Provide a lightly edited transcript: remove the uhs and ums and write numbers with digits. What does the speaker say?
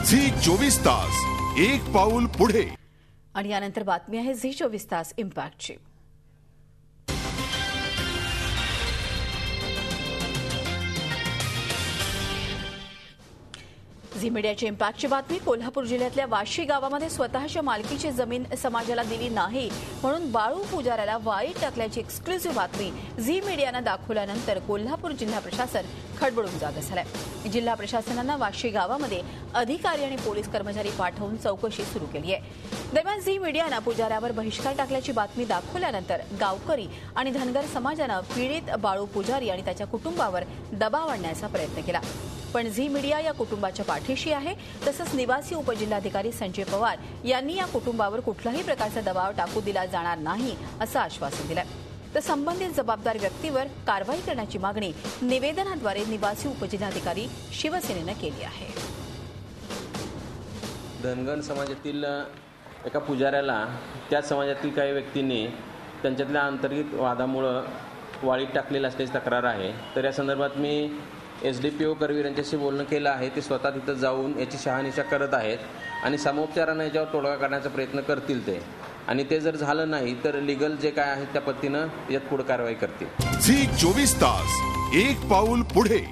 Zee 24 तास, एक पाऊल पुढे. आणि यानंतर बातमी आहे झी 24 तास इम्पॅक्टची. झी मीडियाची इम्पॅक्टची बातमी. कोल्हापूर जिल्ह्यातल्या वाशी गावामध्ये स्वतःच्या मालकीची जमीन समाजाला दिली नाही म्हणून बाळू पुजाऱ्याला वाळीत टाकल्याची एक्सक्लुझिव्ह बातमी झी मीडियानं दाखवल्यानंतर कोल्हापूर जिल्हा प्रशासन खडबडून जागे झालंय. जिल्हा प्रशासनानं वाशी गावामध्ये अधिकारी आणि पोलीस कर्मचारी पाठवून चौकशी सुरू केली आहे. दरम्यान झी मीडियानं पुजाऱ्यावर बहिष्कार टाकल्याची बातमी दाखवल्यानंतर गावकरी आणि धनगर समाजानं पीडित बाळू पुजारी आणि त्याच्या कुटुंबावर दबाव आणण्याचा प्रयत्न केला. पण झी मीडिया या कुटुंबाच्या पाठीशी आहे. तसंच निवासी उपजिल्हाधिकारी संजय पवार यांनी या कुटुंबावर कुठल्याही प्रकारचा दबाव टाकू दिला जाणार नाही असं आश्वासन दिलं. तर संबंधित जबाबदार व्यक्तीवर कारवाई करण्याची मागणी निवेदनाद्वारे निवासी उपजिल्हाधिकारी शिवसेनेनं केली आहे. धनगर समाजातील एका पुजाऱ्याला त्या समाजातील काही व्यक्तींनी त्यांच्यातल्या अंतर्गत वादामुळं वाळीत टाकलेलं असल्याची तक्रार आहे. तर या संदर्भात मी SDPO करवीर यांच्याशी बोलणं केलं आहे. ते स्वतः तिथं जाऊन याची शहानिशा करत आहेत आणि समोपचारानं याच्यावर तोडगा काढण्याचा प्रयत्न करतील ते. आणि ते जर झालं नाही तर लिगल जे काय आहे त्या पद्धतीनं यात पुढे कारवाई करतील. झी 24 तास, एक पाऊल पुढे.